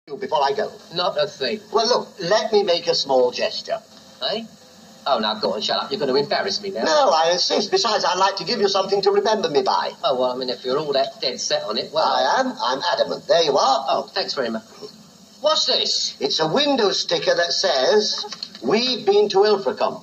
Before I go. Not a thing. Well, look, let me make a small gesture. Eh? Oh, now go on, shut up. You're going to embarrass me now. No, I insist. Besides, I'd like to give you something to remember me by. Oh, well, I mean, if you're all that dead set on it, well... I am. I'm adamant. There you are. Oh, thanks very much. What's this? It's a window sticker that says, "We've been to Ilfracombe."